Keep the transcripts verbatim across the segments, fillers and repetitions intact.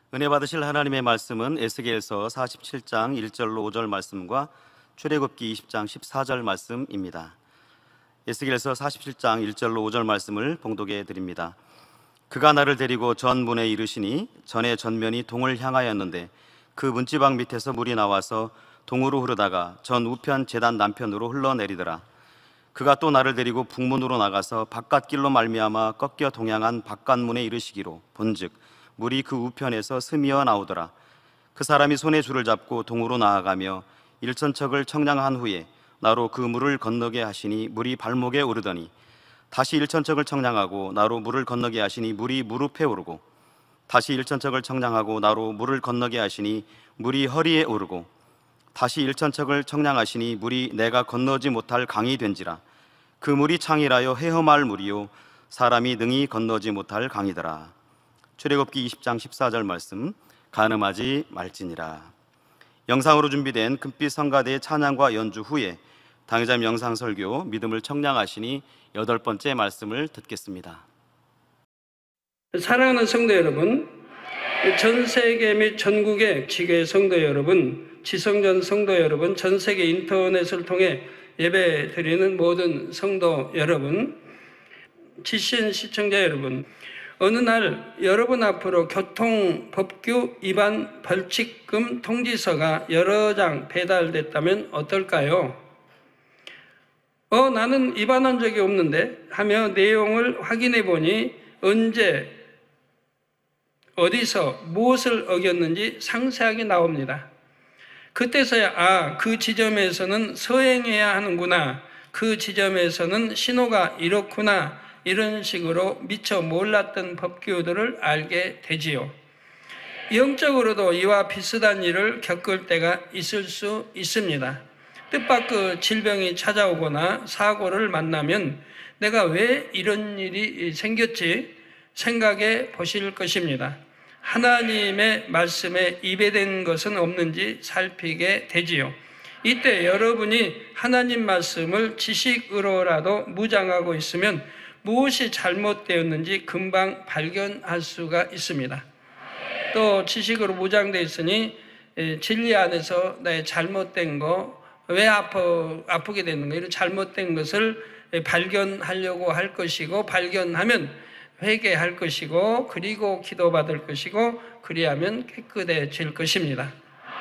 은혜 받으실 하나님의 말씀은 에스겔서 사십칠 장 일 절로 오 절 말씀과 출애굽기 이십 장 십사 절 말씀입니다. 에스겔서 사십칠 장 일 절로 오 절 말씀을 봉독해 드립니다. 그가 나를 데리고 전문에 이르시니 전에 전면이 동을 향하였는데 그 문지방 밑에서 물이 나와서 동으로 흐르다가 전 우편 제단 남편으로 흘러내리더라. 그가 또 나를 데리고 북문으로 나가서 바깥길로 말미암아 꺾여 동양한 바깥문에 이르시기로 본즉 물이 그 우편에서 스미어 나오더라. 그 사람이 손에 줄을 잡고 동으로 나아가며 일천척을 청량한 후에 나로 그 물을 건너게 하시니 물이 발목에 오르더니 다시 일천척을 청량하고 나로 물을 건너게 하시니 물이 무릎에 오르고 다시 일천척을 청량하고 나로 물을 건너게 하시니 물이 허리에 오르고 다시 일천척을 청량하시니 물이 내가 건너지 못할 강이 된지라. 그 물이 창이라여 헤엄할 물이요 사람이 능히 건너지 못할 강이더라. 출애굽기 이십 장 십사 절 말씀, 가늠하지 말지니라. 영상으로 준비된 금빛 성가대의 찬양과 연주 후에 당회자님 영상 설교 믿음을 청량하시니 여덟 번째 말씀을 듣겠습니다. 사랑하는 성도 여러분, 전 세계 및 전국의 지교회 성도 여러분, 지성전 성도 여러분, 전 세계 인터넷을 통해 예배 드리는 모든 성도 여러분, 지씨엔 시청자 여러분, 어느 날 여러분 앞으로 교통법규 위반 벌칙금 통지서가 여러 장 배달됐다면 어떨까요? 어, 나는 위반한 적이 없는데 하며 내용을 확인해 보니 언제, 어디서, 무엇을 어겼는지 상세하게 나옵니다. 그때서야 아, 그 지점에서는 서행해야 하는구나, 그 지점에서는 신호가 이렇구나, 이런 식으로 미처 몰랐던 법규들을 알게 되지요. 영적으로도 이와 비슷한 일을 겪을 때가 있을 수 있습니다. 뜻밖의 질병이 찾아오거나 사고를 만나면 내가 왜 이런 일이 생겼지 생각해 보실 것입니다. 하나님의 말씀에 입에된 것은 없는지 살피게 되지요. 이때 여러분이 하나님 말씀을 지식으로라도 무장하고 있으면 무엇이 잘못되었는지 금방 발견할 수가 있습니다. 또 지식으로 무장되어 있으니 진리 안에서 나의 잘못된 거, 왜 아프, 아프게 되는가, 이런 잘못된 것을 발견하려고 할 것이고, 발견하면 회개할 것이고, 그리고 기도받을 것이고, 그리하면 깨끗해질 것입니다.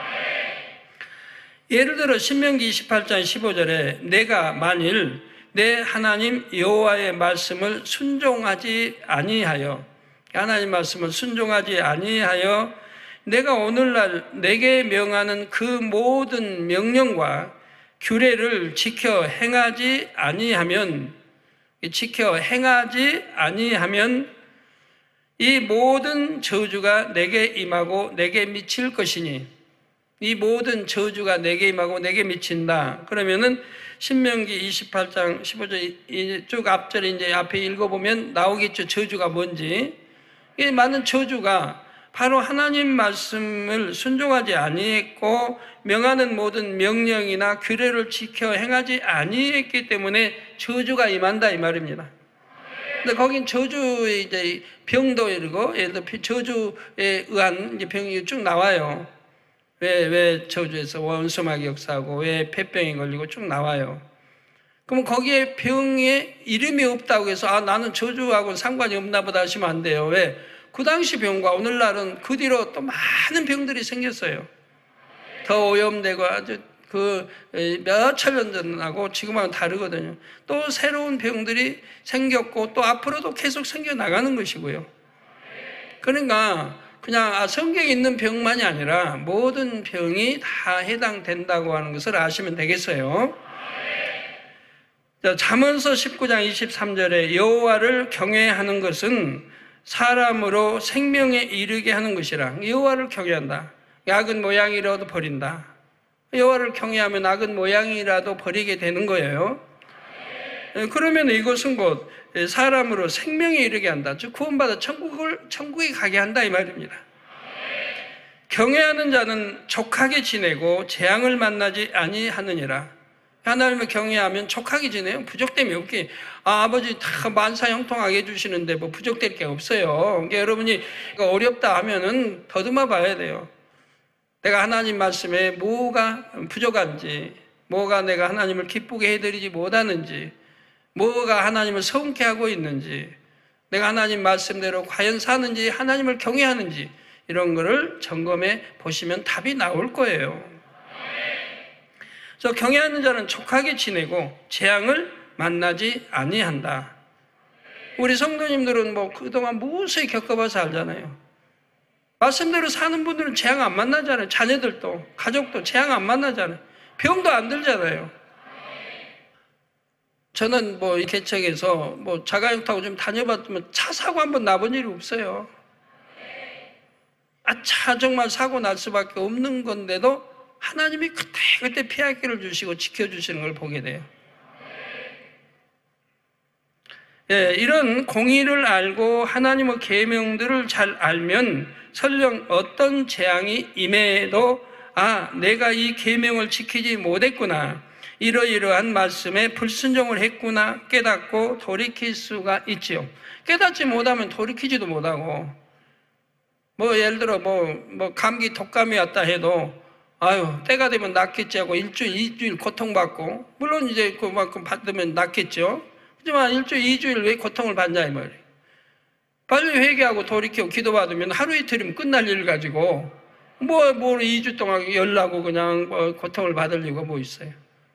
예를 들어 신명기 이십팔 장 십오 절에 내가 만일 내 하나님 여호와의 말씀을 순종하지 아니하여, 하나님 말씀을 순종하지 아니하여 내가 오늘날 내게 명하는 그 모든 명령과 규례를 지켜 행하지 아니하면, 지켜 행하지 아니하면 이 모든 저주가 내게 임하고 내게 미칠 것이니, 이 모든 저주가 내게 임하고 내게 미친다. 그러면은 신명기 이십팔 장 십오 절 쭉 앞절에 이제 앞에 읽어보면 나오겠죠. 저주가 뭔지. 이 많은 저주가 바로 하나님 말씀을 순종하지 아니했고 명하는 모든 명령이나 규례를 지켜 행하지 아니했기 때문에 저주가 임한다 이 말입니다. 근데 거긴 저주의 이제 병도 이러고, 예를 들어 저주에 의한 이제 병이 쭉 나와요. 왜, 왜 저주에서 원수마귀 역사하고 왜 폐병이 걸리고 쭉 나와요. 그럼 거기에 병에 이름이 없다고 해서 아, 나는 저주하고는 상관이 없나 보다 하시면 안 돼요. 왜? 그 당시 병과 오늘날은 그 뒤로 또 많은 병들이 생겼어요. 더 오염되고 아주 그 몇 천 년 전하고 지금하고는 다르거든요. 또 새로운 병들이 생겼고 또 앞으로도 계속 생겨나가는 것이고요. 그러니까 그냥 아, 성경에 있는 병만이 아니라 모든 병이 다 해당된다고 하는 것을 아시면 되겠어요. 자, 잠언서 십구 장 이십삼 절에 여호와를 경외하는 것은 사람으로 생명에 이르게 하는 것이라. 여호와를 경외한다. 악은 모양이라도 버린다. 여호와를 경외하면 악은 모양이라도 버리게 되는 거예요. 그러면 이것은 곧 사람으로 생명에 이르게 한다. 즉 구원받아 천국을 천국에 가게 한다 이 말입니다. 경외하는 자는 족하게 지내고 재앙을 만나지 아니하느니라. 하나님을 경외하면 족하게 지내요. 부족됨이 없기. 아, 아버지 다 만사형통하게 해주시는데 뭐 부족될 게 없어요. 그러니까 여러분이 어렵다 하면은 더듬어 봐야 돼요. 내가 하나님 말씀에 뭐가 부족한지, 뭐가 내가 하나님을 기쁘게 해드리지 못하는지, 뭐가 하나님을 서운케 하고 있는지, 내가 하나님 말씀대로 과연 사는지, 하나님을 경외하는지, 이런 거를 점검해 보시면 답이 나올 거예요. 그래서 경외하는 자는 족하게 지내고 재앙을 만나지 아니한다. 우리 성도님들은 뭐 그동안 무수히 겪어봐서 알잖아요. 말씀대로 사는 분들은 재앙 안 만나잖아요. 자녀들도, 가족도 재앙 안 만나잖아요. 병도 안 들잖아요. 저는 뭐 이 개척에서 뭐 자가용 타고 좀 다녀봤지만 차 사고 한번 나본 일이 없어요. 아, 차 정말 사고 날 수밖에 없는 건데도 하나님이 그때그때 피할 길을 주시고 지켜주시는 걸 보게 돼요. 예, 이런 공의를 알고 하나님의 계명들을 잘 알면 설령 어떤 재앙이 임해도 아, 내가 이 계명을 지키지 못했구나, 이러이러한 말씀에 불순종을 했구나 깨닫고 돌이킬 수가 있지요. 깨닫지 못하면 돌이키지도 못하고, 뭐 예를 들어 뭐, 뭐 감기 독감이 왔다 해도 아유 때가 되면 낫겠지 하고 일주일 이주일 고통받고, 물론 이제 그만큼 받으면 낫겠죠. 하지만 일주일 이주일 왜 고통을 받냐 이 말이에요. 빨리 회개하고 돌이키고 기도받으면 하루 이틀이면 끝날 일 가지고 뭐, 뭐 이 주 동안 열나고 그냥 뭐 고통을 받을 이유가 뭐 있어요.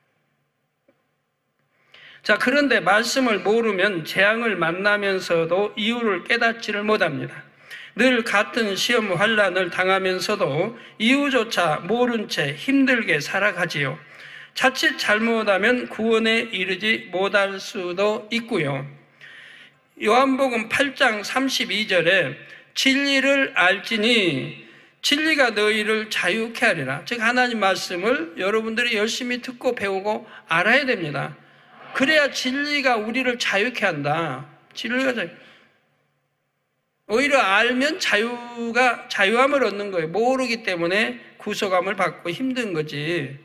자, 그런데 말씀을 모르면 재앙을 만나면서도 이유를 깨닫지를 못합니다. 늘 같은 시험 환난을 당하면서도 이유조차 모른 채 힘들게 살아가지요. 자칫 잘못하면 구원에 이르지 못할 수도 있고요. 요한복음 팔 장 삼십이 절에 진리를 알지니 진리가 너희를 자유케 하리라. 즉 하나님 말씀을 여러분들이 열심히 듣고 배우고 알아야 됩니다. 그래야 진리가 우리를 자유케 한다. 진리가 자유. 오히려 알면 자유가, 자유함을 얻는 거예요. 모르기 때문에 구속함을 받고 힘든 거지.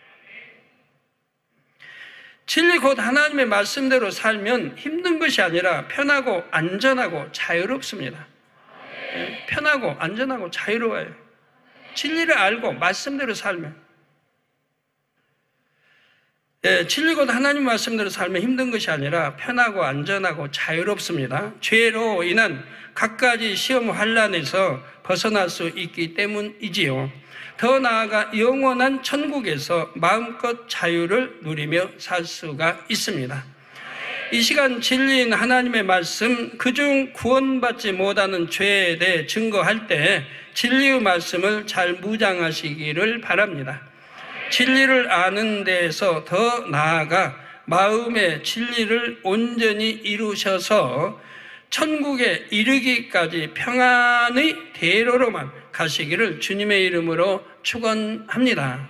진리 곧 하나님의 말씀대로 살면 힘든 것이 아니라 편하고 안전하고 자유롭습니다. 편하고 안전하고 자유로워요. 진리를 알고 말씀대로 살면. 예, 진리 곧 하나님 말씀대로 살면 힘든 것이 아니라 편하고 안전하고 자유롭습니다. 죄로 인한 갖가지 시험 환난에서 벗어날 수 있기 때문이지요. 더 나아가 영원한 천국에서 마음껏 자유를 누리며 살 수가 있습니다. 이 시간 진리인 하나님의 말씀, 그중 구원받지 못하는 죄에 대해 증거할 때 진리의 말씀을 잘 무장하시기를 바랍니다. 진리를 아는 데에서 더 나아가 마음의 진리를 온전히 이루셔서 천국에 이르기까지 평안의 대로로만 가시기를 주님의 이름으로 축원합니다.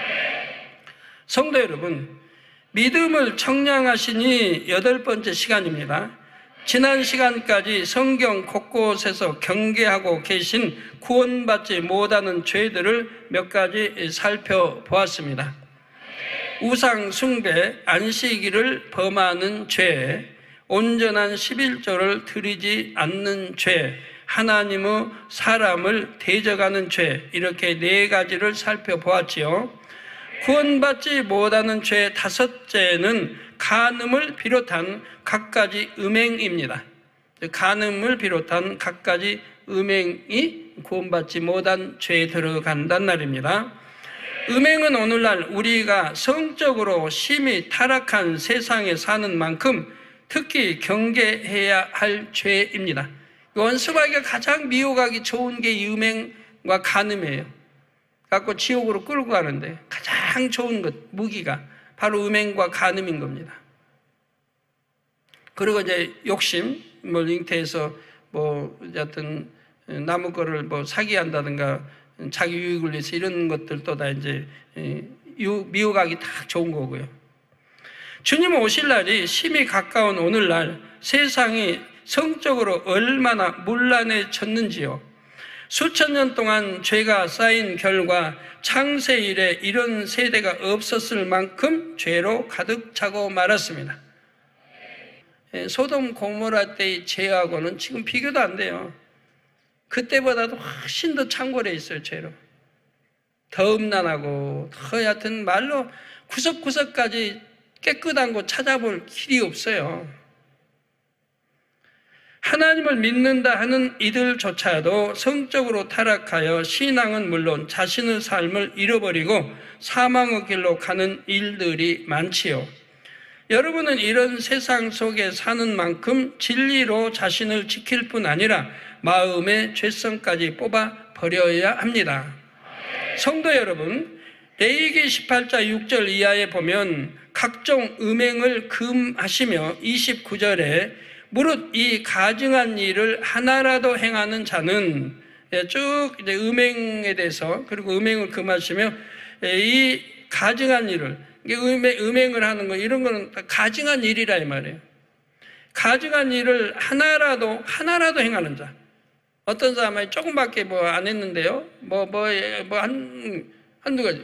성도 여러분, 믿음을 청량하시니 여덟 번째 시간입니다. 지난 시간까지 성경 곳곳에서 경계하고 계신 구원받지 못하는 죄들을 몇 가지 살펴보았습니다. 우상 숭배, 안식일을 범하는 죄, 온전한 십일조를 드리지 않는 죄, 하나님의 사람을 대적하는 죄, 이렇게 네 가지를 살펴보았지요. 구원받지 못하는 죄 다섯째는 간음을 비롯한 갖가지 음행입니다. 간음을 비롯한 갖가지 음행이 구원받지 못한 죄에 들어간단 말입니다. 음행은 오늘날 우리가 성적으로 심히 타락한 세상에 사는 만큼 특히 경계해야 할 죄입니다. 원수마귀가 가장 미혹하기 좋은 게 이 음행과 간음이에요. 갖고 지옥으로 끌고 가는데 가장 좋은 것, 무기가 바로 음행과 간음인 겁니다. 그리고 이제 욕심, 뭐 잉태해서 뭐 어쨌든 남의 거를 뭐 사기한다든가 자기 유익을 위해서 이런 것들도 다 이제 미혹하기 딱 좋은 거고요. 주님 오실 날이 심히 가까운 오늘날 세상이 성적으로 얼마나 문란해졌는지요. 수천 년 동안 죄가 쌓인 결과 창세 이래 이런 세대가 없었을 만큼 죄로 가득 차고 말았습니다. 소돔 고모라 때의 죄하고는 지금 비교도 안 돼요. 그때보다도 훨씬 더 창궐해 있어요, 죄로. 더 음란하고 더 얕은 말로 구석구석까지 깨끗한 곳 찾아볼 길이 없어요. 하나님을 믿는다 하는 이들조차도 성적으로 타락하여 신앙은 물론 자신의 삶을 잃어버리고 사망의 길로 가는 일들이 많지요. 여러분은 이런 세상 속에 사는 만큼 진리로 자신을 지킬 뿐 아니라 마음의 죄성까지 뽑아 버려야 합니다. 성도 여러분, 레위기 십팔 장 육 절 이하에 보면 각종 음행을 금하시며 이십구 절에 무릇 이 가증한 일을 하나라도 행하는 자는, 쭉 이제 음행에 대해서, 그리고 음행을 금하시며 이 가증한 일을, 음행, 음행을 하는 거, 이런 거는 가증한 일이라 이 말이에요. 가증한 일을 하나라도 하나라도 행하는 자. 어떤 사람이 조금밖에 뭐 안 했는데요, 뭐 뭐 뭐 한 한두 가지.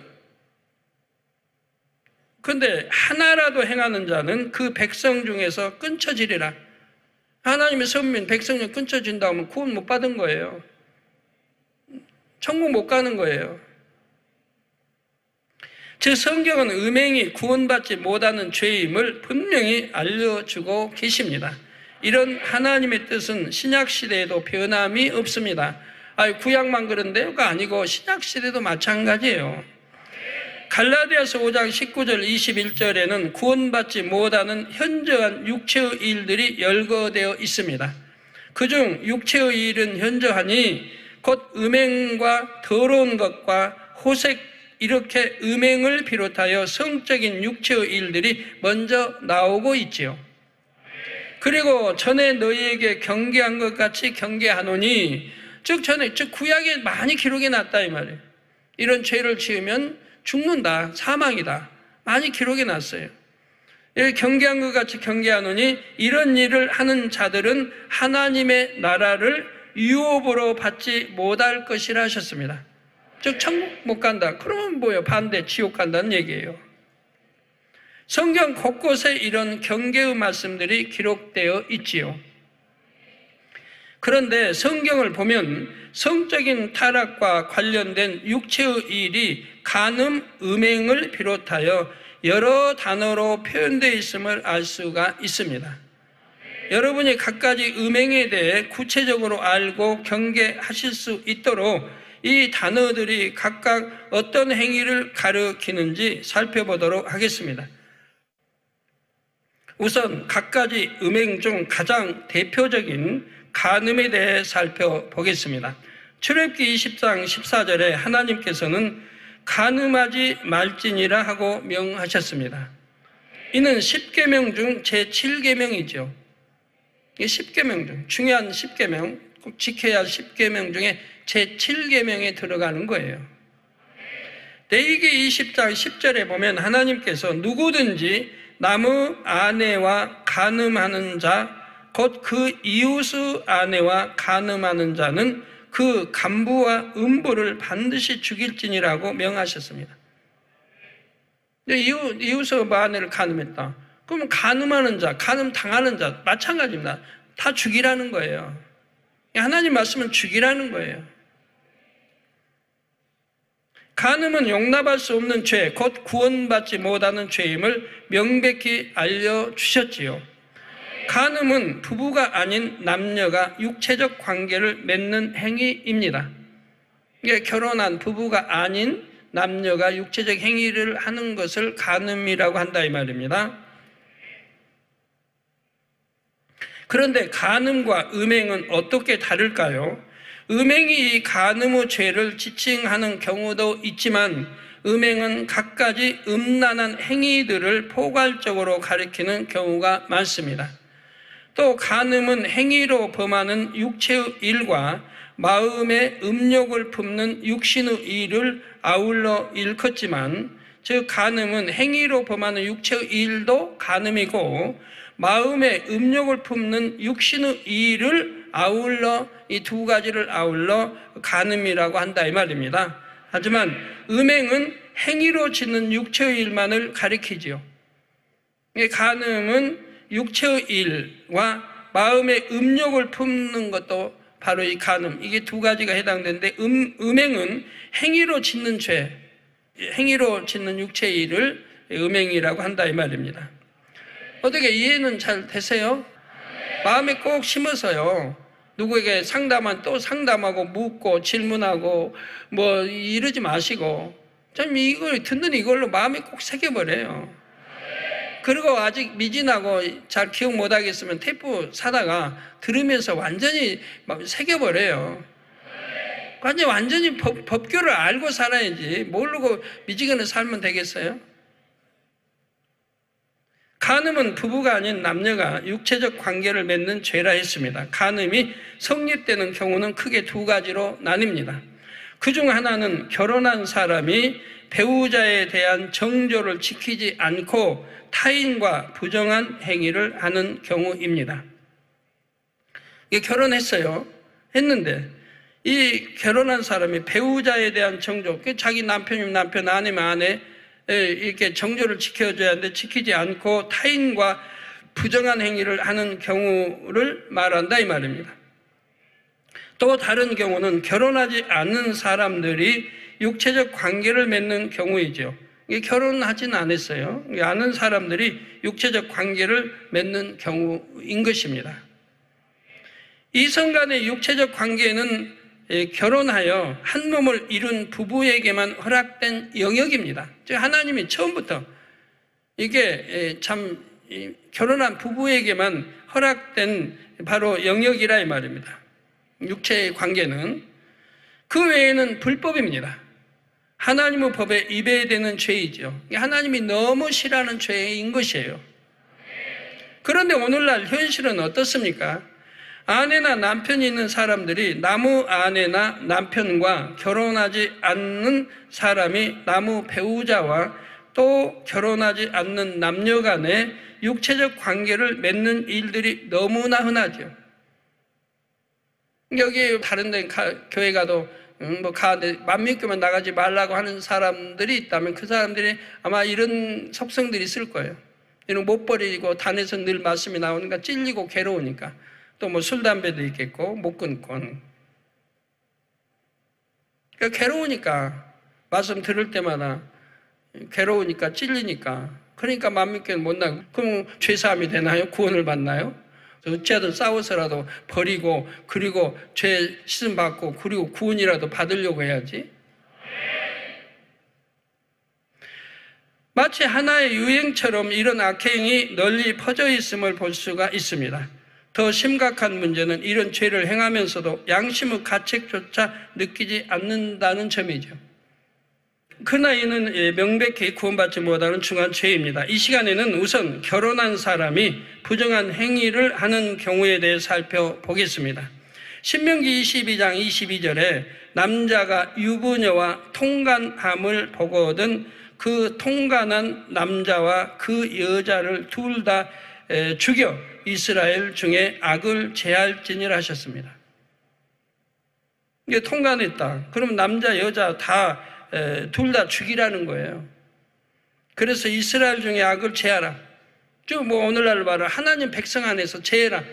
근데 하나라도 행하는 자는 그 백성 중에서 끊쳐지리라. 하나님의 선민, 백성 중 끊쳐진다 하면 구원 못 받은 거예요. 천국 못 가는 거예요. 즉 성경은 음행이 구원받지 못하는 죄임을 분명히 알려주고 계십니다. 이런 하나님의 뜻은 신약시대에도 변함이 없습니다. 아니, 구약만 그런데요가 아니고 신약시대도 마찬가지예요. 갈라디아서 오 장 십구 절 이십일 절에는 구원받지 못하는 현저한 육체의 일들이 열거되어 있습니다. 그중 육체의 일은 현저하니 곧 음행과 더러운 것과 호색, 이렇게 음행을 비롯하여 성적인 육체의 일들이 먼저 나오고 있지요. 그리고 전에 너희에게 경계한 것 같이 경계하노니, 즉 전에 즉 구약에 많이 기록이 났다 이 말이에요. 이런 죄를 지으면 죽는다, 사망이다, 많이 기록이 났어요. 경계한 것 같이 경계하노니 이런 일을 하는 자들은 하나님의 나라를 유업으로 받지 못할 것이라 하셨습니다. 즉 천국 못 간다. 그러면 뭐예요? 반대, 지옥 간다는 얘기예요. 성경 곳곳에 이런 경계의 말씀들이 기록되어 있지요. 그런데 성경을 보면 성적인 타락과 관련된 육체의 일이 간음, 음행을 비롯하여 여러 단어로 표현되어 있음을 알 수가 있습니다. 여러분이 갖가지 음행에 대해 구체적으로 알고 경계하실 수 있도록 이 단어들이 각각 어떤 행위를 가리키는지 살펴보도록 하겠습니다. 우선 갖가지 음행 중 가장 대표적인 간음에 대해 살펴보겠습니다. 출애굽기 이십 장 십사 절에 하나님께서는 간음하지 말지니라 하고 명하셨습니다. 이는 십 계명 중 제칠 계명이죠. 십 계명 중 중요한 십 계명, 꼭 지켜야 할 십 계명 중에 제칠 계명에 들어가는 거예요. 레위기 이십 장 십 절에 보면 하나님께서 누구든지 남의 아내와 간음하는 자, 곧 그 이웃의 아내와 간음하는 자는 그 간부와 음부를 반드시 죽일지니라고 명하셨습니다. 이웃, 이웃의 아내를 간음했다. 그러면 간음하는 자, 간음 당하는 자 마찬가지입니다. 다 죽이라는 거예요. 하나님 말씀은 죽이라는 거예요. 간음은 용납할 수 없는 죄, 곧 구원받지 못하는 죄임을 명백히 알려주셨지요. 간음은 부부가 아닌 남녀가 육체적 관계를 맺는 행위입니다. 이게 결혼한 부부가 아닌 남녀가 육체적 행위를 하는 것을 간음이라고 한다 이 말입니다. 그런데 간음과 음행은 어떻게 다를까요? 음행이 이 간음의 죄를 지칭하는 경우도 있지만 음행은 갖가지 음란한 행위들을 포괄적으로 가리키는 경우가 많습니다. 또 간음은 행위로 범하는 육체의 일과 마음의 음욕을 품는 육신의 일을 아울러 일컫지만, 즉 간음은 행위로 범하는 육체의 일도 간음이고 마음의 음욕을 품는 육신의 일을 아울러 이 두 가지를 아울러 간음이라고 한다 이 말입니다. 하지만 음행은 행위로 짓는 육체의 일만을 가리키지요. 간음은 육체의 일과 마음의 음욕을 품는 것도 바로 이 간음, 이게 두 가지가 해당되는데 음, 음행은 행위로 짓는 죄, 행위로 짓는 육체의 일을 음행이라고 한다 이 말입니다. 어떻게 이해는 잘 되세요? 마음에 꼭 심어서요. 누구에게 상담한 또 상담하고 묻고 질문하고 뭐 이러지 마시고 참 이걸 듣는 이걸로 마음에 꼭 새겨버려요. 그리고 아직 미진하고 잘 기억 못하겠으면 테이프 사다가 들으면서 완전히 막 새겨버려요. 완전히, 완전히 법, 법규를 알고 살아야지 모르고 미지근해 살면 되겠어요? 간음은 부부가 아닌 남녀가 육체적 관계를 맺는 죄라 했습니다. 간음이 성립되는 경우는 크게 두 가지로 나뉩니다. 그중 하나는 결혼한 사람이 배우자에 대한 정조를 지키지 않고 타인과 부정한 행위를 하는 경우입니다. 이게 결혼했어요. 했는데 이 결혼한 사람이 배우자에 대한 정조, 자기 남편이면 남편, 아내면 아내 이렇게 정조를 지켜줘야 하는데 지키지 않고 타인과 부정한 행위를 하는 경우를 말한다 이 말입니다. 또 다른 경우는 결혼하지 않는 사람들이 육체적 관계를 맺는 경우이죠. 이게 결혼하지는 않았어요. 아는 사람들이 육체적 관계를 맺는 경우인 것입니다. 이성 간의 육체적 관계는 결혼하여 한 몸을 이룬 부부에게만 허락된 영역입니다. 즉 하나님이 처음부터 이게 참 결혼한 부부에게만 허락된 바로 영역이라 이 말입니다. 육체의 관계는 그 외에는 불법입니다. 하나님의 법에 위배되는 죄이죠. 하나님이 너무 싫어하는 죄인 것이에요. 그런데 오늘날 현실은 어떻습니까? 아내나 남편이 있는 사람들이 나무 아내나 남편과 결혼하지 않는 사람이 나무 배우자와 또 결혼하지 않는 남녀 간에 육체적 관계를 맺는 일들이 너무나 흔하죠. 여기 다른 데 교회 가도 음, 뭐 가는데 만몇 교만 나가지 말라고 하는 사람들이 있다면 그 사람들이 아마 이런 속성들이 있을 거예요. 이런 못 버리고 단에서 늘 말씀이 나오니까 찔리고 괴로우니까 또 뭐 술 담배도 있겠고 못 끊고 그러니까 괴로우니까 말씀 들을 때마다 괴로우니까 찔리니까 그러니까 만몇 교는 못 나고 그럼 죄사함이 되나요? 구원을 받나요? 어찌하든 싸워서라도 버리고 그리고 죄 씻음 받고 그리고 구원이라도 받으려고 해야지. 마치 하나의 유행처럼 이런 악행이 널리 퍼져 있음을 볼 수가 있습니다. 더 심각한 문제는 이런 죄를 행하면서도 양심의 가책조차 느끼지 않는다는 점이죠. 그러나 이는 명백히 구원받지 못하는 중한 죄입니다. 이 시간에는 우선 결혼한 사람이 부정한 행위를 하는 경우에 대해 살펴보겠습니다. 신명기 이십이 장 이십이 절에 남자가 유부녀와 통간함을 보거든 그 통간한 남자와 그 여자를 둘 다 죽여 이스라엘 중에 악을 제할지니라 하셨습니다. 이게 통간했다. 그러면 남자 여자 다 둘 다 죽이라는 거예요. 그래서 이스라엘 중에 악을 제하라. 쭉 뭐 오늘날 말은 하나님 백성 안에서 제해라.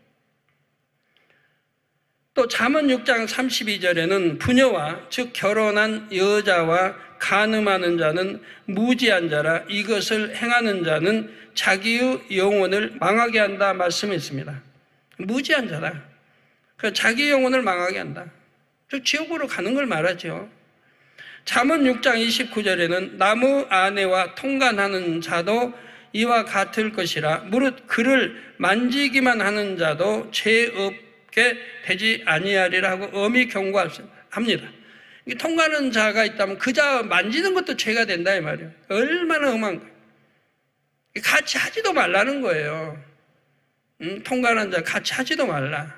또 잠언 육 장 삼십이 절에는 부녀와 즉 결혼한 여자와 간음하는 자는 무지한 자라 이것을 행하는 자는 자기의 영혼을 망하게 한다 말씀했습니다. 무지한 자다. 자기 영혼을 망하게 한다. 즉 지옥으로 가는 걸 말하죠. 잠언 육 장 이십구 절에는 나무 아내와 통간하는 자도 이와 같을 것이라 무릇 그를 만지기만 하는 자도 죄 없게 되지 아니하리라 하고 엄히 경고합니다. 통과하는 자가 있다면 그 자 만지는 것도 죄가 된다 이 말이에요. 얼마나 험한가. 같이 하지도 말라는 거예요. 음, 통과하는 자 같이 하지도 말라.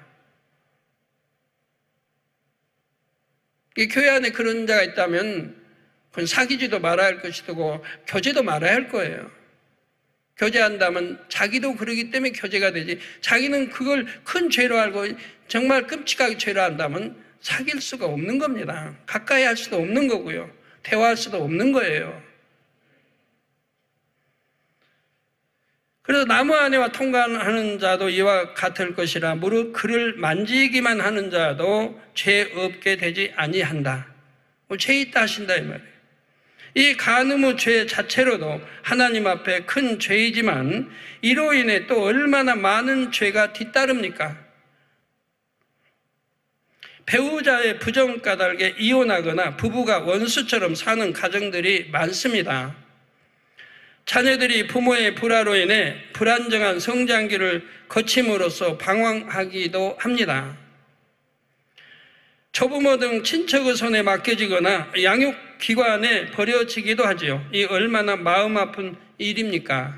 교회 안에 그런 자가 있다면 그건 사귀지도 말아야 할 것이고 교제도 말아야 할 거예요. 교제한다면 자기도 그러기 때문에 교제가 되지, 자기는 그걸 큰 죄로 알고 정말 끔찍하게 죄로 한다면 사귈 수가 없는 겁니다. 가까이 할 수도 없는 거고요. 대화할 수도 없는 거예요. 그래서 나무 안에와 통과하는 자도 이와 같을 것이라 무릇 그를 만지기만 하는 자도 죄 없게 되지 아니한다. 뭐 죄 있다 하신다 이 말이에요. 이 간음의 죄 자체로도 하나님 앞에 큰 죄이지만 이로 인해 또 얼마나 많은 죄가 뒤따릅니까? 배우자의 부정 까닭에 이혼하거나 부부가 원수처럼 사는 가정들이 많습니다. 자녀들이 부모의 불화로 인해 불안정한 성장기를 거침으로써 방황하기도 합니다. 조부모 등 친척의 손에 맡겨지거나 양육기관에 버려지기도 하지요. 이 얼마나 마음 아픈 일입니까?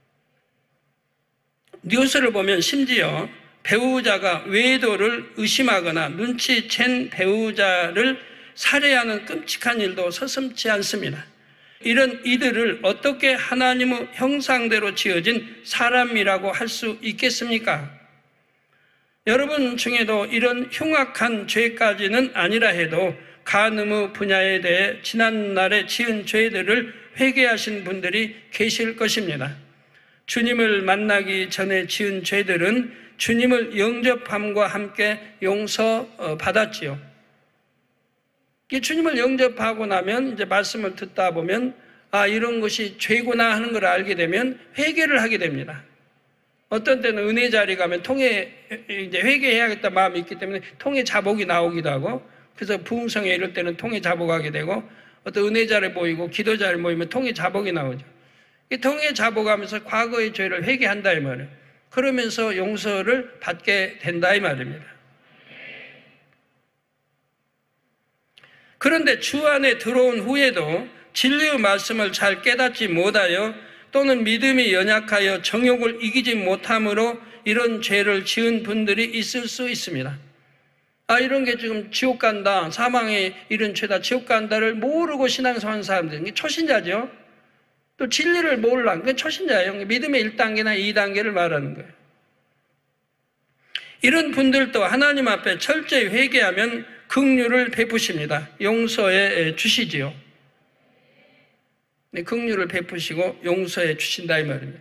뉴스를 보면 심지어 배우자가 외도를 의심하거나 눈치챈 배우자를 살해하는 끔찍한 일도 서슴지 않습니다. 이런 이들을 어떻게 하나님의 형상대로 지어진 사람이라고 할 수 있겠습니까? 여러분 중에도 이런 흉악한 죄까지는 아니라 해도 간음의 분야에 대해 지난날에 지은 죄들을 회개하신 분들이 계실 것입니다. 주님을 만나기 전에 지은 죄들은 주님을 영접함과 함께 용서받았지요. 주님을 영접하고 나면 이제 말씀을 듣다 보면 아, 이런 것이 죄구나 하는 걸 알게 되면 회개를 하게 됩니다. 어떤 때는 은혜 자리 가면 통해 이제 회개해야겠다 마음이 있기 때문에 통해 자복이 나오기도 하고, 그래서 부흥성에 이럴 때는 통해 자복하게 되고, 어떤 은혜 자리 모이고 기도 자리 모이면 통해 자복이 나오죠. 이 통해 자복하면서 과거의 죄를 회개한다 이 말이에요. 그러면서 용서를 받게 된다 이 말입니다. 그런데 주 안에 들어온 후에도 진리의 말씀을 잘 깨닫지 못하여 또는 믿음이 연약하여 정욕을 이기지 못함으로 이런 죄를 지은 분들이 있을 수 있습니다. 아, 이런 게 지금 지옥 간다, 사망에 이런 죄다, 지옥 간다를 모르고 신앙생활 하는 사람들은 초신자죠. 또 진리를 몰라. 그게 초신자예요. 믿음의 일 단계나 이 단계를 말하는 거예요. 이런 분들도 하나님 앞에 철저히 회개하면 긍휼을 베푸십니다. 용서해 주시지요. 네, 긍휼을 베푸시고 용서해 주신다 이 말입니다.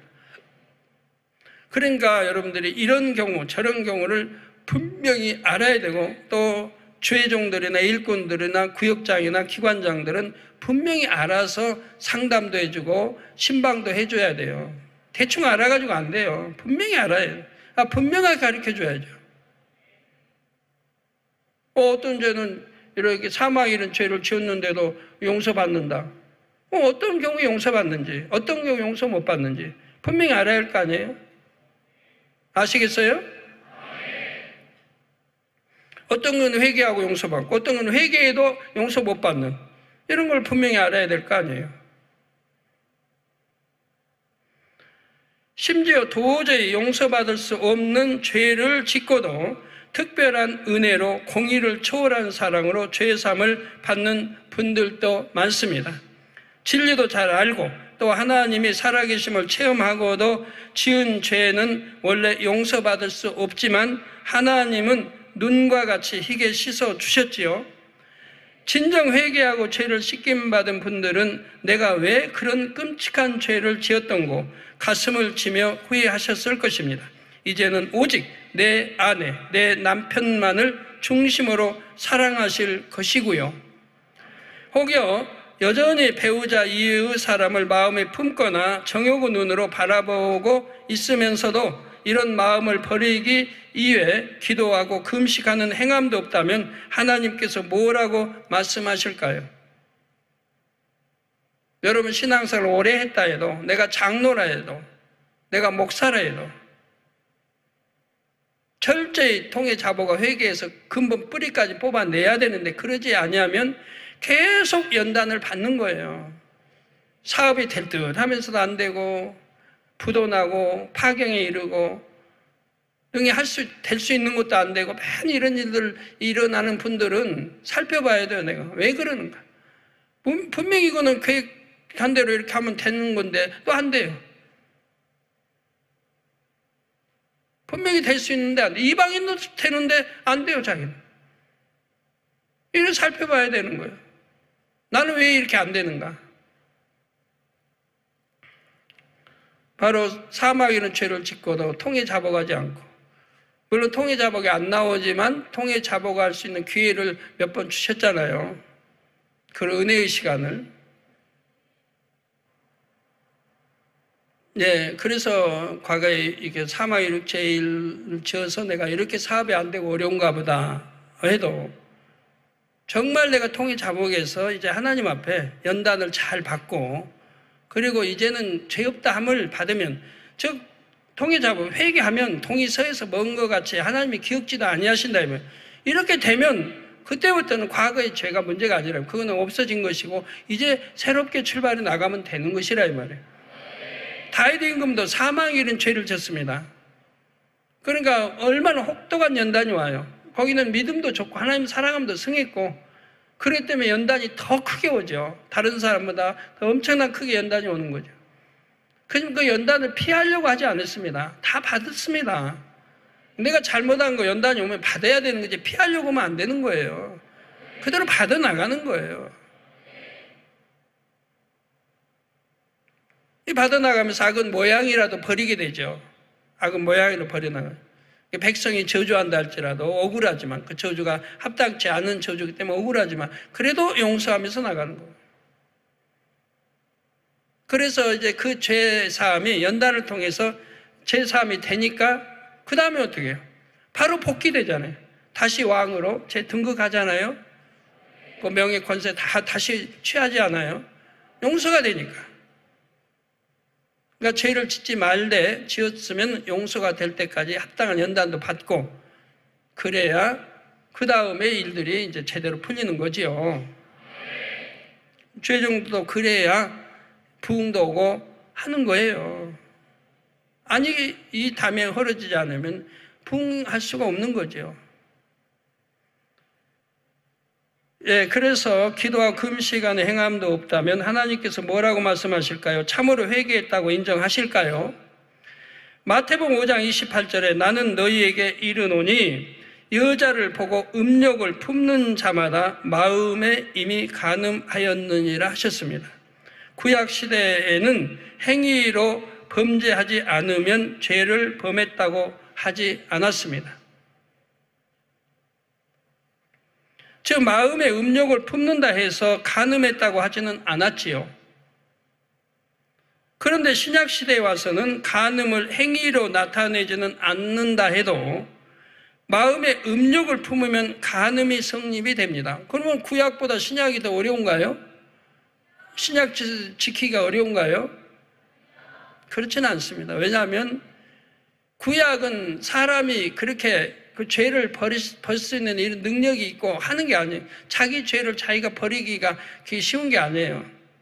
그러니까 여러분들이 이런 경우 저런 경우를 분명히 알아야 되고, 또 죄종들이나 일꾼들이나 구역장이나 기관장들은 분명히 알아서 상담도 해주고 신방도 해줘야 돼요. 대충 알아가지고 안 돼요. 분명히 알아야 돼요. 아, 분명하게 가르쳐줘야죠. 어, 어떤 죄는 이렇게 사망 이런 죄를 지었는데도 용서받는다. 어, 어떤 경우에 용서받는지, 어떤 경우에 용서 못 받는지 분명히 알아야 할 거 아니에요? 아시겠어요? 어떤 건 회개하고 용서받고, 어떤 건 회개해도 용서 못 받는, 이런 걸 분명히 알아야 될 거 아니에요? 심지어 도저히 용서받을 수 없는 죄를 짓고도 특별한 은혜로 공의를 초월한 사랑으로 죄사함을 받는 분들도 많습니다. 진리도 잘 알고 또 하나님이 살아계심을 체험하고도 지은 죄는 원래 용서받을 수 없지만 하나님은 눈과 같이 희게 씻어 주셨지요. 진정 회개하고 죄를 씻김받은 분들은 내가 왜 그런 끔찍한 죄를 지었던고 가슴을 치며 후회하셨을 것입니다. 이제는 오직 내 아내, 내 남편만을 중심으로 사랑하실 것이고요. 혹여 여전히 배우자 이외의 사람을 마음에 품거나 정욕의 눈으로 바라보고 있으면서도 이런 마음을 버리기 이외에 기도하고 금식하는 행함도 없다면 하나님께서 뭐라고 말씀하실까요? 여러분 신앙생활을 오래 했다 해도, 내가 장로라 해도, 내가 목사라 해도 철저히 통해 자보가 회개해서 근본 뿌리까지 뽑아내야 되는데 그러지 아니하면 계속 연단을 받는 거예요. 사업이 될 듯 하면서도 안 되고, 부도나고 파경에 이르고, 등이 할 수, 될 수 있는 것도 안 되고, 많이 이런 일들 일어나는 분들은 살펴봐야 돼요. 내가 왜 그러는가. 분명히 이거는 계획한 대로 이렇게 하면 되는 건데 또 안 돼요. 분명히 될 수 있는데 안 돼. 이방인도 되는데 안 돼요, 자기는. 이걸 살펴봐야 되는 거예요. 나는 왜 이렇게 안 되는가? 바로 사망이라는 죄를 짓고도 통에 잡아가지 않고, 물론 통에 잡아가 안 나오지만 통에 잡아갈 수 있는 기회를 몇 번 주셨잖아요. 그런 은혜의 시간을. 네, 그래서 과거에 이게 사망이룩 죄를 지어서 내가 이렇게 사업이 안 되고 어려운가 보다 해도 정말 내가 통에 잡아서 이제 하나님 앞에 연단을 잘 받고, 그리고 이제는 죄 없다 함을 받으면, 즉 통에 잡아 회개하면 통이 서에서 먼 것 같이 하나님이 기억지도 아니하신다. 이렇게 되면 그때부터는 과거의 죄가 문제가 아니라 그거는 없어진 것이고 이제 새롭게 출발해 나가면 되는 것이라 이 말이에요. 다윗 임금도 사망이 이른 죄를 졌습니다. 그러니까 얼마나 혹독한 연단이 와요. 거기는 믿음도 좋고 하나님 사랑함도 승했고, 그렇기 때문에 연단이 더 크게 오죠. 다른 사람보다 더 엄청난 크게 연단이 오는 거죠. 그러니까 그 연단을 피하려고 하지 않았습니다. 다 받았습니다. 내가 잘못한 거 연단이 오면 받아야 되는 거지, 피하려고 하면 안 되는 거예요. 그대로 받아 나가는 거예요. 이 받아 나가면서 악은 모양이라도 버리게 되죠. 악은 모양이라도 버려나가요. 백성이 저주한다 할지라도 억울하지만, 그 저주가 합당치 않은 저주이기 때문에 억울하지만 그래도 용서하면서 나가는 거예요. 그래서 이제 그 죄 사함이 연단을 통해서 죄 사함이 되니까 그 다음에 어떻게 해요? 바로 복귀되잖아요. 다시 왕으로 재등극하잖아요. 그 명예 권세 다 다시 취하지 않아요. 용서가 되니까. 그러니까 죄를 짓지 말되 지었으면 용서가 될 때까지 합당한 연단도 받고, 그래야 그 다음에 일들이 이제 제대로 풀리는 거지요. 죄 정도도 그래야 부흥도 오고 하는 거예요. 아니, 이 담에 흐려지지 않으면 부흥할 수가 없는 거죠. 예, 그래서 기도와 금 시간에 행함도 없다면 하나님께서 뭐라고 말씀하실까요? 참으로 회개했다고 인정하실까요? 마태복음 오 장 이십팔 절에 나는 너희에게 이르노니 여자를 보고 음욕을 품는 자마다 마음에 이미 간음하였느니라 하셨습니다. 구약 시대에는 행위로 범죄하지 않으면 죄를 범했다고 하지 않았습니다. 즉 마음에 음욕을 품는다 해서 간음했다고 하지는 않았지요. 그런데 신약 시대에 와서는 간음을 행위로 나타내지는 않는다 해도 마음에 음욕을 품으면 간음이 성립이 됩니다. 그러면 구약보다 신약이 더 어려운가요? 신약 지키기가 어려운가요? 그렇지는 않습니다. 왜냐하면 구약은 사람이 그렇게 그 죄를 버릴 수 있는 이런 능력이 있고 하는 게 아니에요. 자기 죄를 자기가 버리기가 그게 쉬운 게 아니에요.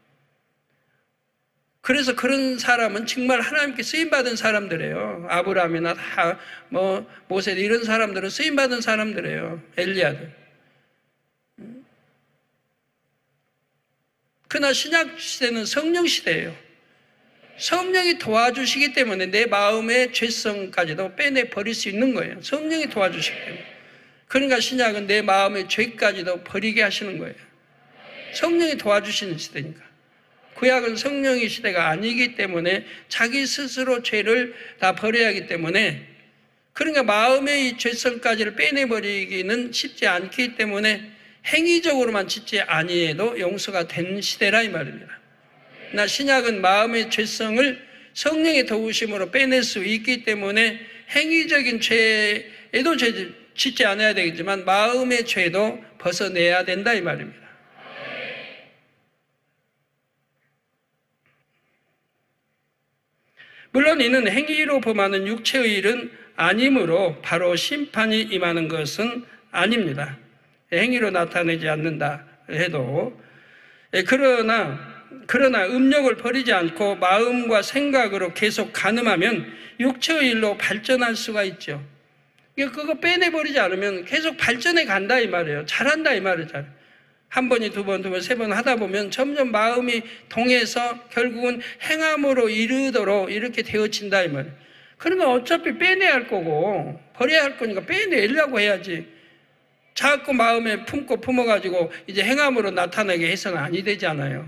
그래서 그런 사람은 정말 하나님께 쓰임받은 사람들이에요. 아브라함이나 다 뭐 모세 이런 사람들은 쓰임받은 사람들이에요. 엘리야들. 그러나 신약 시대는 성령 시대예요. 성령이 도와주시기 때문에 내 마음의 죄성까지도 빼내버릴 수 있는 거예요. 성령이 도와주시기 때문에. 그러니까 신약은 내 마음의 죄까지도 버리게 하시는 거예요. 성령이 도와주시는 시대니까. 구약은 성령의 시대가 아니기 때문에 자기 스스로 죄를 다 버려야 하기 때문에, 그러니까 마음의 이 죄성까지를 빼내버리기는 쉽지 않기 때문에 행위적으로만 짓지 아니해도 용서가 된 시대라 이 말입니다. 나 신약은 마음의 죄성을 성령의 도우심으로 빼낼 수 있기 때문에 행위적인 죄에도 죄 짓지 않아야 되겠지만 마음의 죄도 벗어내야 된다 이 말입니다. 물론 이는 행위로 범하는 육체의 일은 아니므로 바로 심판이 임하는 것은 아닙니다. 행위로 나타내지 않는다 해도. 그러나 그러나 음욕을 버리지 않고 마음과 생각으로 계속 간음하면 육체의 일로 발전할 수가 있죠. 그거 빼내버리지 않으면 계속 발전해 간다 이 말이에요. 잘한다 이 말이에요. 한 번이 두 번, 두 번, 세 번 하다 보면 점점 마음이 동해서 결국은 행함으로 이르도록 이렇게 되어진다 이 말이에요. 그러면 어차피 빼내야 할 거고 버려야 할 거니까 빼내려고 해야지. 자꾸 마음에 품고 품어가지고 이제 행함으로 나타나게 해서는 아니 되잖아요.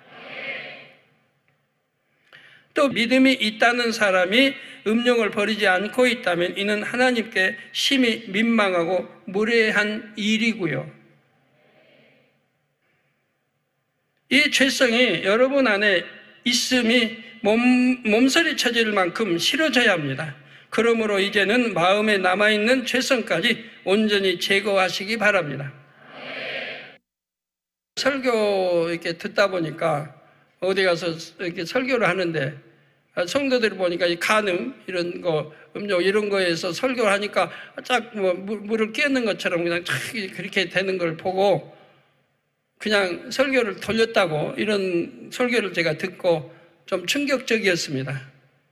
또 믿음이 있다는 사람이 음욕을 버리지 않고 있다면 이는 하나님께 심히 민망하고 무례한 일이고요. 이 죄성이 여러분 안에 있음이 몸, 몸서리 쳐질 만큼 싫어져야 합니다. 그러므로 이제는 마음에 남아있는 죄성까지 온전히 제거하시기 바랍니다. 설교 이렇게 듣다 보니까 어디 가서 이렇게 설교를 하는데 성도들이 보니까 이 간음 이런 거 음욕 이런 거에서 설교를 하니까 쫙 뭐 물을 끼얹는 것처럼 그냥 쫙 그렇게 되는 걸 보고 그냥 설교를 돌렸다고 이런 설교를 제가 듣고 좀 충격적이었습니다.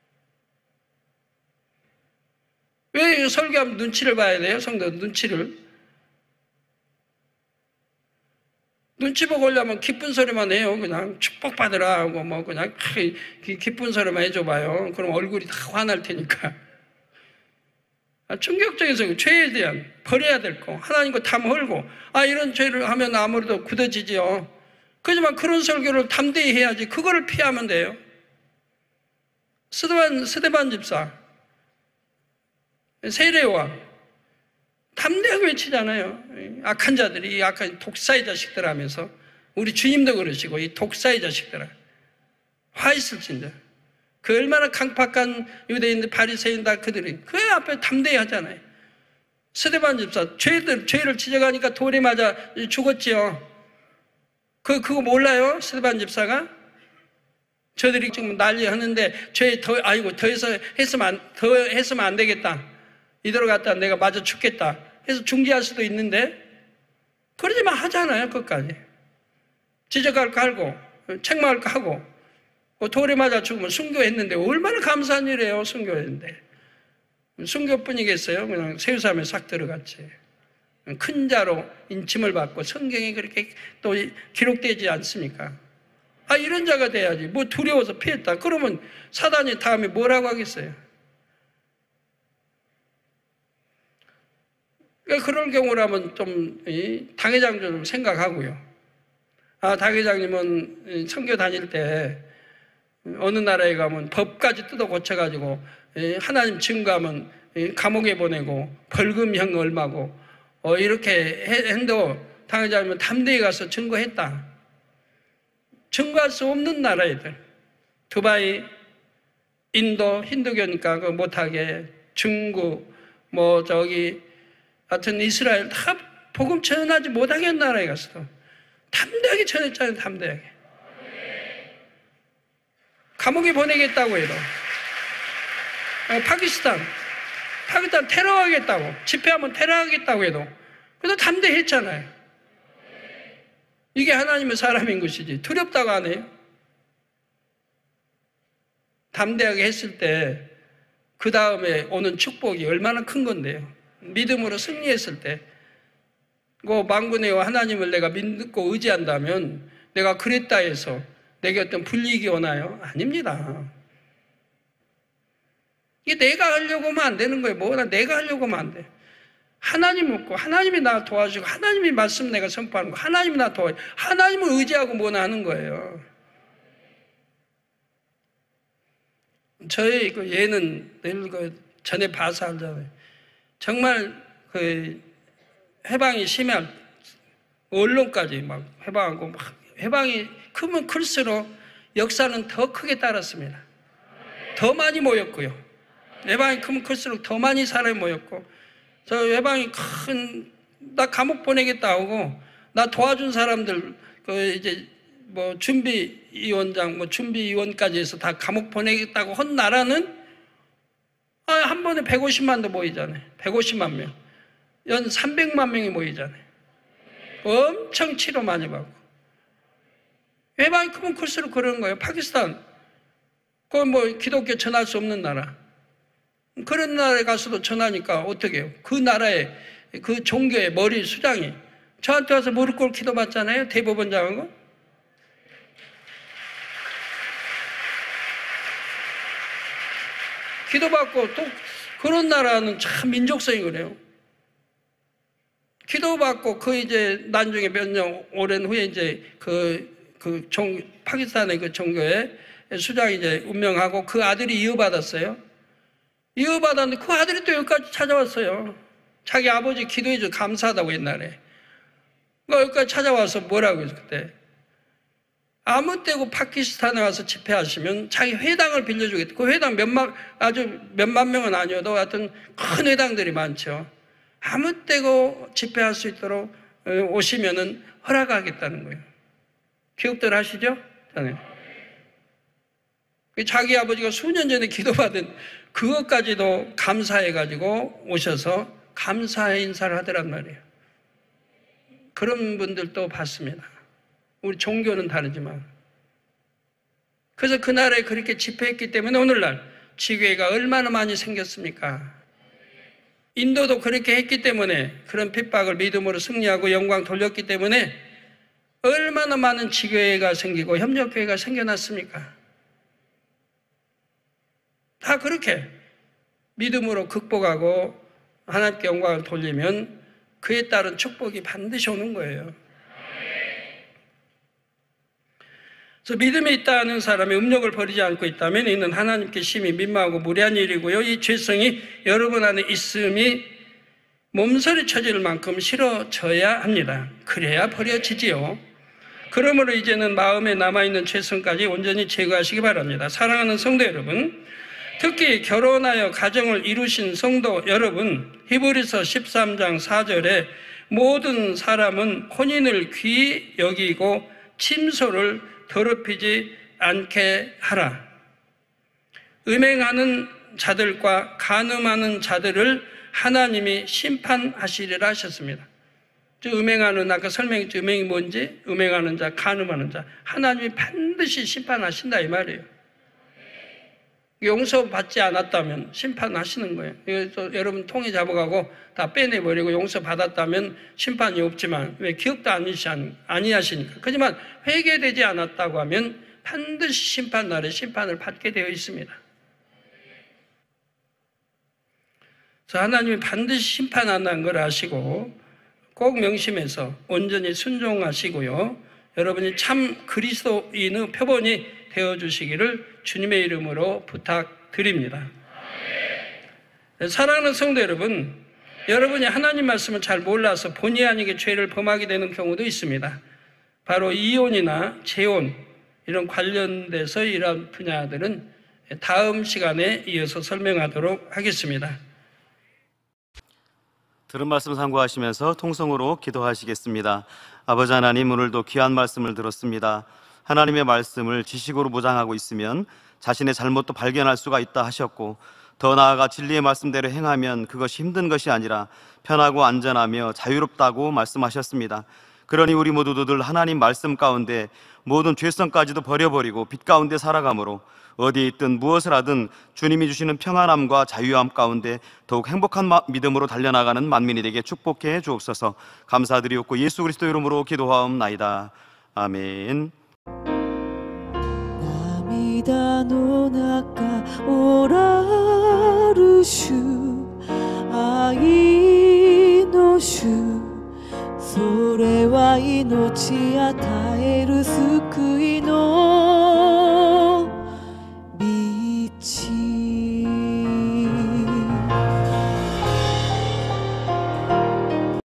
왜 설교하면 눈치를 봐야 돼요? 성도 눈치를. 눈치 보고 오려면 기쁜 소리만 해요. 그냥 축복받으라 하고 뭐 그냥 기쁜 소리만 해줘봐요. 그럼 얼굴이 다 화날 테니까. 충격적인 죄에 대한 버려야 될 거, 하나님과 담 헐고, 아 이런 죄를 하면 아무래도 굳어지지요. 그렇지만 그런 설교를 담대히 해야지. 그거를 피하면 돼요. 스데반, 스데반 집사, 세례와 담대하게 외치잖아요. 악한 자들이, 이 악한 독사의 자식들 하면서, 우리 주님도 그러시고, 이 독사의 자식들아, 화 있을진데. 그 얼마나 강팍한 유대인들, 바리새인 다 그들이 그 앞에 담대히 하잖아요. 스데반 집사, 죄들, 죄를 지적하니까 돌에 맞아 죽었지요. 그, 그거 몰라요? 스데반 집사가? 저들이 지금 난리 하는데, 죄 더, 아이고, 더 해서 했으면 안, 더 했으면 안 되겠다. 이대로 갔다 내가 맞아 죽겠다 해서 중지할 수도 있는데, 그러지만 하잖아요, 끝까지. 지적할 거 하고, 책망할 거 하고, 돌에 맞아 죽으면 순교했는데, 얼마나 감사한 일이에요, 순교했는데. 순교뿐이겠어요? 그냥 새우삼에 싹 들어갔지. 큰 자로 인침을 받고 성경에 그렇게 또 기록되지 않습니까? 아, 이런 자가 돼야지. 뭐 두려워서 피했다. 그러면 사단이 다음에 뭐라고 하겠어요? 그러니까 그럴 경우라면 좀 당회장 좀 생각하고요. 아, 당회장님은 선교 다닐 때 어느 나라에 가면 법까지 뜯어 고쳐가지고 하나님 증거하면 감옥에 보내고 벌금형 얼마고 어 이렇게 해도 당회장님은 담대히 가서 증거했다. 증거할 수 없는 나라애들, 두바이, 인도, 힌두교니까 그 못하게, 중국, 뭐 저기 하여튼 이스라엘 다 복음 전하지 못하게 한 나라에 갔어. 담대하게 전했잖아요, 담대하게. 감옥에 보내겠다고 해도. 어, 파키스탄, 파키스탄 테러하겠다고, 집회하면 테러하겠다고 해도. 그래도 담대했잖아요. 이게 하나님의 사람인 것이지. 두렵다고 안 해요. 담대하게 했을 때, 그 다음에 오는 축복이 얼마나 큰 건데요. 믿음으로 승리했을 때, 그 망군의와 하나님을 내가 믿고 의지한다면, 내가 그랬다 해서 내게 어떤 불이익이 오나요? 아닙니다. 이게 내가 하려고 하면 안 되는 거예요. 뭐나 내가 하려고 하면 안 돼. 하나님 믿고 하나님이 나 도와주고 하나님이 말씀 내가 선포하는 거, 하나님이 나 도와주고 하나님을 의지하고 뭐나 하는 거예요. 저희 그 얘는 늘 그 전에 봐서 알잖아요. 정말 그 해방이 심할 언론까지 막 해방하고 막 해방이 크면 클수록 역사는 더 크게 따랐습니다. 더 많이 모였고요. 해방이 크면 클수록 더 많이 사람이 모였고, 저 해방이 큰, 나 감옥 보내겠다 하고, 나 도와준 사람들, 그 이제 뭐 준비위원장, 뭐 준비위원까지 해서 다 감옥 보내겠다고 한 나라는 아, 한 번에 백오십만도 모이잖아요. 백오십만 명. 연 삼백만 명이 모이잖아요. 엄청 치료 많이 받고. 해방이 크면 클수록 그러는 거예요. 파키스탄, 그건 뭐 기독교 전할 수 없는 나라. 그런 나라에 가서도 전하니까 어떻게 해요? 그 나라의 그 종교의 머리 수장이 저한테 와서 무릎 꿇고 기도 받잖아요. 대법원장하고. 기도받고 또 그런 나라는 참 민족성이 그래요. 기도받고 그 이제 나중에 몇 년 오랜 후에 이제 그, 그 종, 파키스탄의 그 종교에 수장이 이제 운명하고 그 아들이 이어받았어요. 이어받았는데 그 아들이 또 여기까지 찾아왔어요. 자기 아버지 기도해줘 감사하다고 옛날에. 그러니까 여기까지 찾아와서 뭐라고 해서 그때. 아무 때고 파키스탄에 와서 집회하시면 자기 회당을 빌려주겠다. 그 회당 몇만, 아주 몇만 명은 아니어도 하여튼 큰 회당들이 많죠. 아무 때고 집회할 수 있도록 오시면은 허락하겠다는 거예요. 기억들 하시죠? 저는. 자기 아버지가 수년 전에 기도받은 그것까지도 감사해가지고 오셔서 감사의 인사를 하더란 말이에요. 그런 분들도 봤습니다. 우리 종교는 다르지만. 그래서 그날에 그렇게 집회했기 때문에 오늘날 지교회가 얼마나 많이 생겼습니까? 인도도 그렇게 했기 때문에 그런 핍박을 믿음으로 승리하고 영광 돌렸기 때문에 얼마나 많은 지교회가 생기고 협력교회가 생겨났습니까? 다 그렇게 믿음으로 극복하고 하나님께 영광을 돌리면 그에 따른 축복이 반드시 오는 거예요. 그래서 믿음이 있다는 사람이 음욕을 버리지 않고 있다면 이는 하나님께 심히 민망하고 무례한 일이고요. 이 죄성이 여러분 안에 있음이 몸서리 쳐질 만큼 싫어져야 합니다. 그래야 버려지지요. 그러므로 이제는 마음에 남아있는 죄성까지 온전히 제거하시기 바랍니다. 사랑하는 성도 여러분, 특히 결혼하여 가정을 이루신 성도 여러분, 히브리서 십삼 장 사 절에 모든 사람은 혼인을 귀히 여기고 침소를 더럽히지 않게 하라. 음행하는 자들과 간음하는 자들을 하나님이 심판하시리라 하셨습니다. 음행하는, 아까 설명했죠. 음행이 뭔지? 음행하는 자, 간음하는 자. 하나님이 반드시 심판하신다 이 말이에요. 용서받지 않았다면 심판하시는 거예요. 이거 여러분 통에 잡아가고 다 빼내버리고 용서받았다면 심판이 없지만 왜 기억도 아니하시니까. 하지만 회개되지 않았다고 하면 반드시 심판 날에 심판을 받게 되어 있습니다. 그래서 하나님이 반드시 심판한다는 걸 아시고 꼭 명심해서 온전히 순종하시고요. 여러분이 참 그리스도인의 표본이 되어주시기를 주님의 이름으로 부탁드립니다. 사랑하는 성도 여러분, 여러분이 하나님 말씀을 잘 몰라서 본의 아니게 죄를 범하게 되는 경우도 있습니다. 바로 이혼이나 재혼 이런 관련돼서 이런 분야들은 다음 시간에 이어서 설명하도록 하겠습니다. 들은 말씀 상고하시면서 통성으로 기도하시겠습니다. 아버지 하나님, 오늘도 귀한 말씀을 들었습니다. 하나님의 말씀을 지식으로 무장하고 있으면 자신의 잘못도 발견할 수가 있다 하셨고, 더 나아가 진리의 말씀대로 행하면 그것이 힘든 것이 아니라 편하고 안전하며 자유롭다고 말씀하셨습니다. 그러니 우리 모두들 하나님 말씀 가운데 모든 죄성까지도 버려버리고 빛 가운데 살아가므로 어디에 있든 무엇을 하든 주님이 주시는 평안함과 자유함 가운데 더욱 행복한 믿음으로 달려나가는 만민이 되게 축복해 주옵소서. 감사드리옵고 예수 그리스도 이름으로 기도하옵나이다. 아멘. 涙の中おらる主愛の主それは命与える救い